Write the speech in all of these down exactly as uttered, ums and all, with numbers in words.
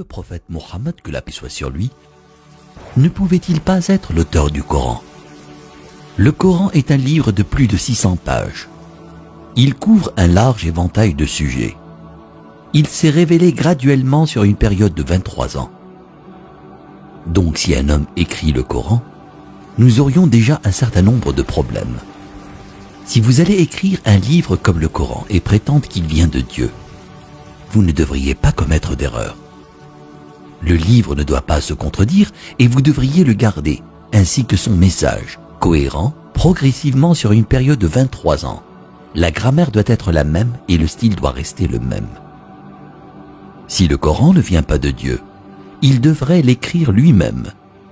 prophète Mohammed, que la paix soit sur lui, ne pouvait-il pas être l'auteur du Coran? Le Coran est un livre de plus de six cents pages. Il couvre un large éventail de sujets. Il s'est révélé graduellement sur une période de vingt-trois ans. Donc si un homme écrit le Coran, nous aurions déjà un certain nombre de problèmes. Si vous allez écrire un livre comme le Coran et prétendre qu'il vient de Dieu, vous ne devriez pas commettre d'erreur. Le livre ne doit pas se contredire et vous devriez le garder, ainsi que son message, cohérent, progressivement sur une période de vingt-trois ans. La grammaire doit être la même et le style doit rester le même. Si le Coran ne vient pas de Dieu, il devrait l'écrire lui-même.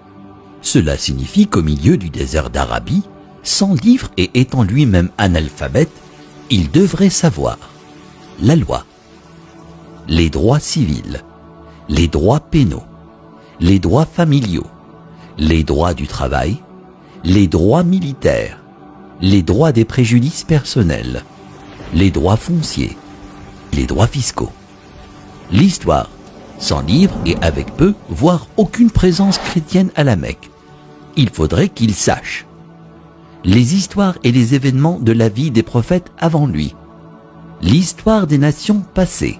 Cela signifie qu'au milieu du désert d'Arabie, sans livre et étant lui-même analphabète, il devrait savoir la loi, les droits civils, les droits pénaux, les droits familiaux, les droits du travail, les droits militaires, les droits des préjudices personnels, les droits fonciers, les droits fiscaux, l'histoire, sans livre et avec peu, voire aucune présence chrétienne à la Mecque. Il faudrait qu'il sache les histoires et les événements de la vie des prophètes avant lui, l'histoire des nations passées,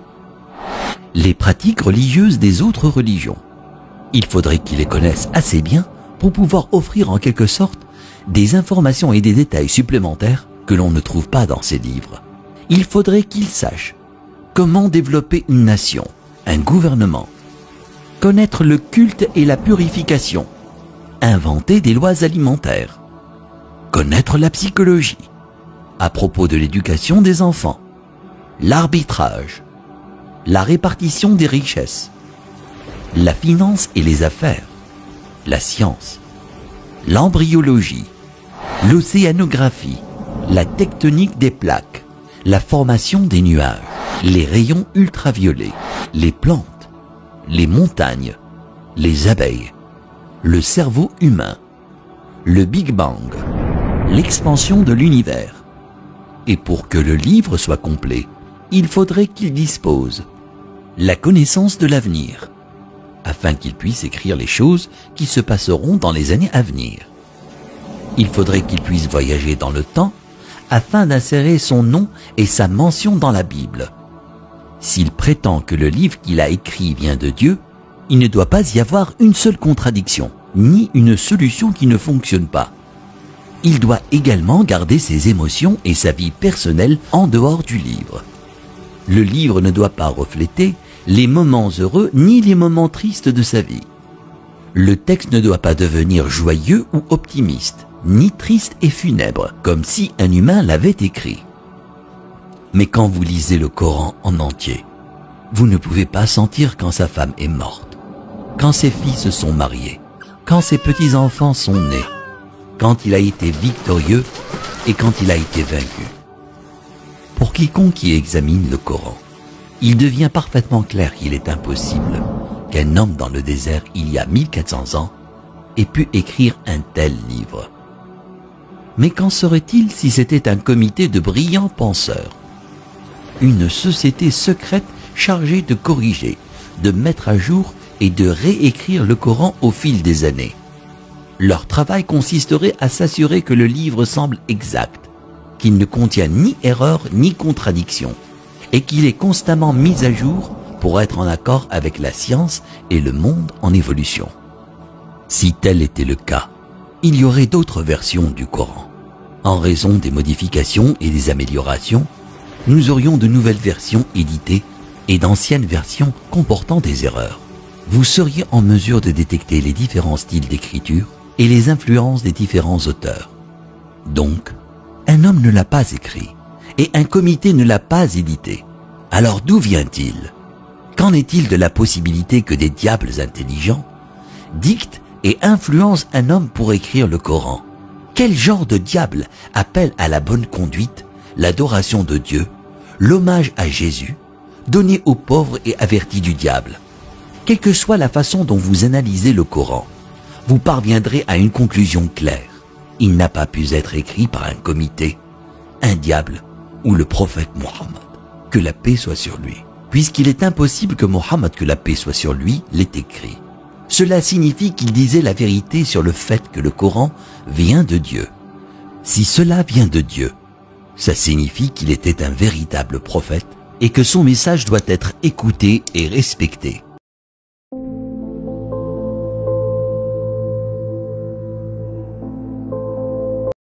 les pratiques religieuses des autres religions. Il faudrait qu'il les connaisse assez bien pour pouvoir offrir en quelque sorte des informations et des détails supplémentaires que l'on ne trouve pas dans ces livres. Il faudrait qu'il sache comment développer une nation, un gouvernement, connaître le culte et la purification, inventer des lois alimentaires, connaître la psychologie, à propos de l'éducation des enfants, l'arbitrage, la répartition des richesses, la finance et les affaires, la science, l'embryologie, l'océanographie, la tectonique des plaques, la formation des nuages, les rayons ultraviolets, les plantes, les montagnes, les abeilles, le cerveau humain, le Big Bang, l'expansion de l'univers. Et pour que le livre soit complet, il faudrait qu'il dispose la connaissance de l'avenir, afin qu'il puisse écrire les choses qui se passeront dans les années à venir. Il faudrait qu'il puisse voyager dans le temps, afin d'insérer son nom et sa mention dans la Bible. S'il prétend que le livre qu'il a écrit vient de Dieu, il ne doit pas y avoir une seule contradiction, ni une solution qui ne fonctionne pas. Il doit également garder ses émotions et sa vie personnelle en dehors du livre. Le livre ne doit pas refléter les moments heureux ni les moments tristes de sa vie. Le texte ne doit pas devenir joyeux ou optimiste, ni triste et funèbre, comme si un humain l'avait écrit. Mais quand vous lisez le Coran en entier, vous ne pouvez pas sentir quand sa femme est morte, quand ses filles se sont mariées, quand ses petits-enfants sont nés, quand il a été victorieux et quand il a été vaincu. Pour quiconque qui examine le Coran, il devient parfaitement clair qu'il est impossible qu'un homme dans le désert il y a mille quatre cents ans ait pu écrire un tel livre. Mais qu'en serait-il si c'était un comité de brillants penseurs, une société secrète chargée de corriger, de mettre à jour et de réécrire le Coran au fil des années? Leur travail consisterait à s'assurer que le livre semble exact, qu'il ne contient ni erreur ni contradiction, et qu'il est constamment mis à jour pour être en accord avec la science et le monde en évolution. Si tel était le cas, il y aurait d'autres versions du Coran. En raison des modifications et des améliorations, nous aurions de nouvelles versions éditées et d'anciennes versions comportant des erreurs. Vous seriez en mesure de détecter les différents styles d'écriture et les influences des différents auteurs. Donc, un homme ne l'a pas écrit et un comité ne l'a pas édité. Alors d'où vient-il? Qu'en est-il de la possibilité que des diables intelligents dictent et influencent un homme pour écrire le Coran? Quel genre de diable appelle à la bonne conduite, l'adoration de Dieu, l'hommage à Jésus, donné aux pauvres et avertis du diable? Quelle que soit la façon dont vous analysez le Coran, vous parviendrez à une conclusion claire. Il n'a pas pu être écrit par un comité, un diable ou le prophète Mohammed, que la paix soit sur lui. puisqu'il est impossible que Mohammed, que la paix soit sur lui, l'ait écrit. Cela signifie qu'il disait la vérité sur le fait que le Coran vient de Dieu. Si cela vient de Dieu, ça signifie qu'il était un véritable prophète et que son message doit être écouté et respecté.